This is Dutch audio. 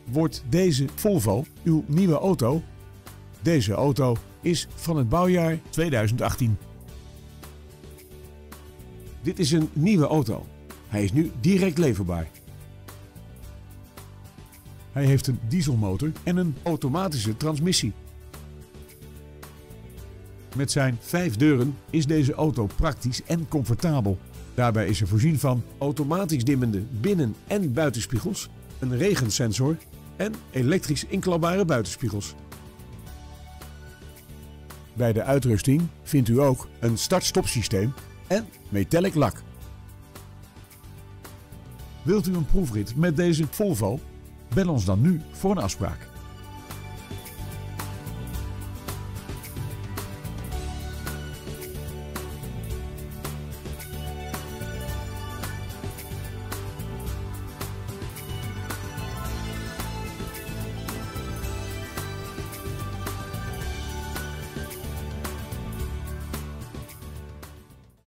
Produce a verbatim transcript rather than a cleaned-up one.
Wordt deze Volvo uw nieuwe auto? Deze auto is van het bouwjaar tweeduizend achttien. Dit is een nieuwe auto. Hij is nu direct leverbaar. Hij heeft een dieselmotor en een automatische transmissie. Met zijn vijf deuren is deze auto praktisch en comfortabel. Daarbij is er voorzien van automatisch dimmende binnen- en buitenspiegels, een regensensor en elektrisch inklapbare buitenspiegels. Bij de uitrusting vindt u ook een start-stop systeem en metallic lak. Wilt u een proefrit met deze Volvo? Bel ons dan nu voor een afspraak.